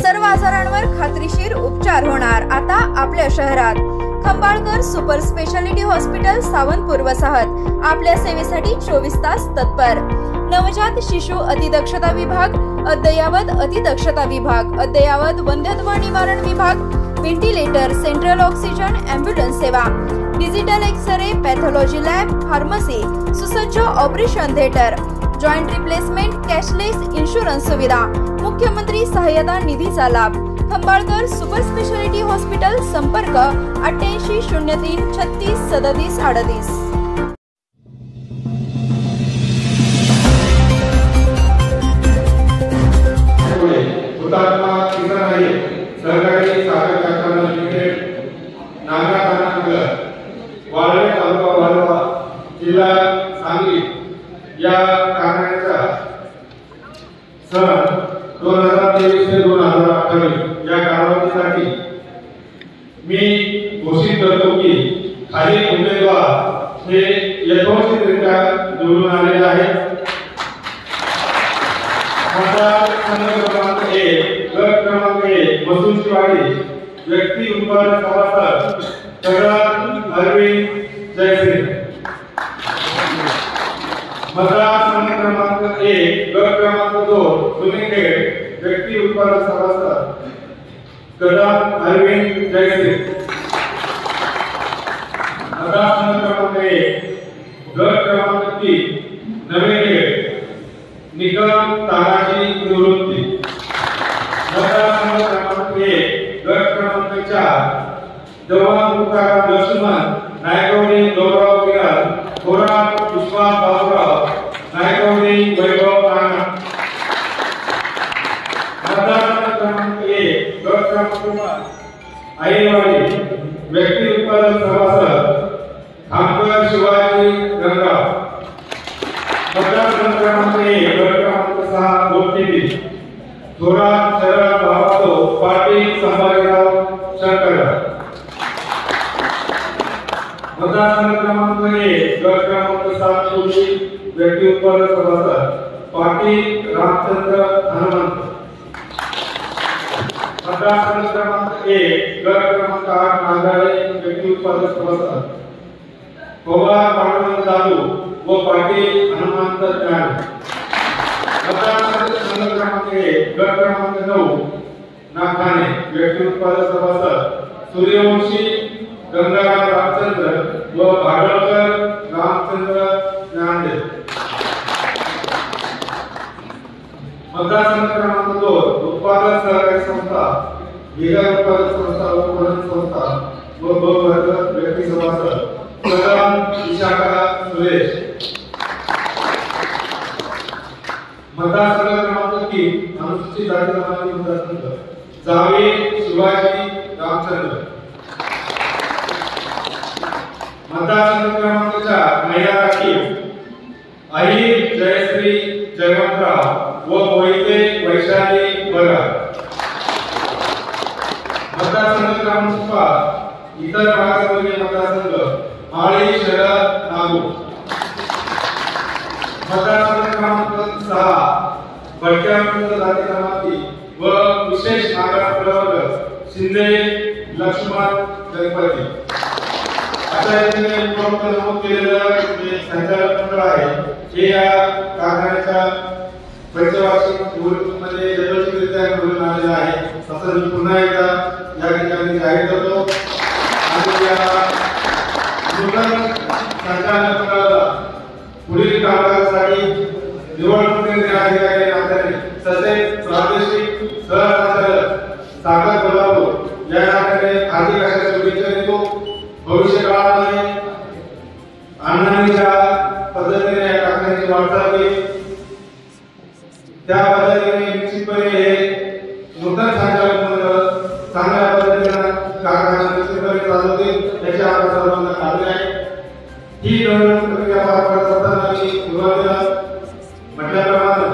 सर्व आजारांवर खात्रीशीर उपचार होणार आता आपल्या शहरात। Khambalkar super speciality hospital Sawantpur वसाहत आपल्या सेवेसाठी 24 तास तत्पर। नवजात शिशु अतिदक्षता विभाग, अद्ययावत अतिदक्षता विभाग, अद्ययावत वंध्यत्व निवारण विभाग, व्हेंटिलेटर, सेंट्रल ऑक्सिजन, एम्ब्युलन्स सेवा, digital x ray, pathology lab, pharmacy, सुसज्ज operation theatre, joint replacement, cashless insurance सुविधा, मुख्यमंत्री सहाय्यता निधीचा लाभ। खंबाळकर सुपर स्पेशालिटी हॉस्पिटल, संपर्क 88 03 36 37 38। हुतात्मा किसन आहे सहकारी साखर कारखाना लिमिटेड, नांगाठाणा, वाळवे तालुका वाळवा, जिल्हा सांगली या कारखान्याच्या सन 2023 ते 2028 या कालावधीसाठी मी घोषित करतो की खालील उमेदवार हे यथोचितरित्या निवडून आलेले आहेत। क्रमांक 1, गट क्रमांक 1, वसुंशीवाडी, व्यक्ती उत्पादन सभासद शरद अरविंद जयसिंग। मतदारसंघ क्रमांक 1, गट क्रमांक 2, सुनीखेड, व्यक्ती उत्पादन सभासद शरद अरविंद जयसिंग। मतदारसंघ क्रमांक 1, गट क्रमांक 3, नवेखेड, निकम तानाजी निवृत्ती। मतदारसंघ क्रमांक 1, गट क्रमांक 4, जवान मुक्ताराम लक्ष्मण नायकवडी गौरव विराज, थोरात विश्वास बाबूराव नायकवडी वैभव राणा। मतदारसंघ क्रमांक 1, गट क्रमांक 5, आईवाडी, व्यक्ती उत्पादन सभासद खामकर शिवाजी गंगाव। मतदारसंघ क्रमांक 1, गट क्रमांक 6, गोपीदी, थोरात शरद भावातो पाटील संभाजीराव शंकरराव। मतदारसंघ क्रमांक 1, गट क्रमांक 7, कोशी, व्यक्ती उत्पादन सभासद पाटील रामचंद्र हनुमंत। मतदारसंघ क्रमांक 1, गट क्रमांक 8, नांदाळे, व्यक्ती उत्पादन सभासद पवार पांडुरंग दादू व पाटील हनुमंत ज्ञान। मतदारसंघ क्रमांक 1, गट क्रमांक 9, नागठाणे, व्यक्ती उत्पादन सभासद सूर्यवंशी गंगाराम रामचंद्र व भाडळकर रामचंद्र ज्ञानदेव। मतदारसंघ क्रमांक 2, उत्पादन सहकारी संस्था, गिगा उत्पादक संस्था व पणन संस्था व ब वर्ग, व्यक्ती सभासद कदम विशाखा सुरेश। मतदारसंघ क्रमांक 3, अनुसूचित जाती जमाती मतदारसंघ, जावे शिवाजी रामचंद्र। मतदारसंघ क्रमांक 4, महिला राखीव, अहिर जयश्री जयवंतराव व मोहिते वैशाली बरा। मतदारसंघ क्रमांक 5, इतर मागासवर्गीय मतदारसंघ, माळी शरद नागू। मतदारसंघ क्रमांक 6, भटक्यांविरुद्ध जाती जमाती व विशेष मागास प्रवर्ग, शिंदे लक्ष्मण गणपती। अशा रीतीने नमूद केलेलं जे संचालक मंडळ आहे हे या कारखान्याच्या पंचवार्षिक निवडणुकीमध्ये यथोचितरित्या निवडून आलेलं आहे असं मी पुन्हा एकदा या ठिकाणी जाहीर करतो। आणि या नूतन संचालक मंडळाला पुढील कामकाजासाठी निवडणूक निर्णय अधिकारी नात्याने तसेच प्रादेशिक सहसंचालक सागर कोल्हापूर या नात्याने हार्दिक अशा शुभेच्छा देतो। भविष्य काळामध्ये अण्णांनी ज्या पद्धतीने या कारखान्याची वाटचाल केली त्या पद्धतीने निश्चितपणे हे नूतन संचालक मंडळ चांगल्या पद्धतीने कारखाना निश्चितपणे चालवतील याची आपल्या सर्वांना खात्री आहे। ही निवडणूक प्रक्रिया पार पडत असताना मी सुरुवातीला म्हटल्याप्रमाणे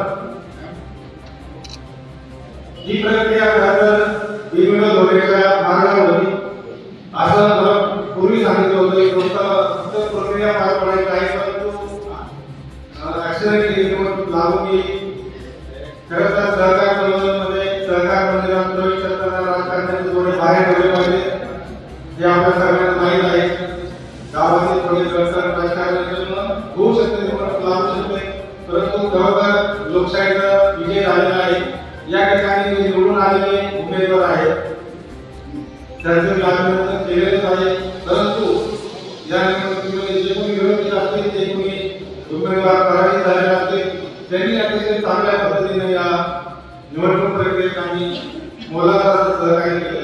ही प्रक्रिया खरंतर विविध धोरणाच्या मार्गावर होती असं पूर्वी सांगितलं होतं। फक्त प्रक्रिया पार पडायची आहे परंतु ऍक्सिडेंट लागू की खरं तर सहकार चळवळीमध्ये सहकार मंदिरात प्रवेश करताना राजकारणाचे थोडे बाहेर ठेवले पाहिजे हे आपल्या सगळ्यांना माहीत आहे. गावातील थोडे राजकारण होऊ शकते, लागू शकते, परंतु खरोखर लोकशाहीचा विजय झालेला आहे. या ठिकाणी जे निवडून आलेले उमेदवार आहेत त्यांचे लागू केलेलेच आहे, परंतु या निवडणुकीमध्ये जे कोणी विरोधी असतील ते कोणी उमेदवार पराभूत झालेले असतील त्यांनी अतिशय चांगल्या पद्धतीने या निवडणूक प्रक्रियेत आम्ही मोलाचा सहकार्य केले.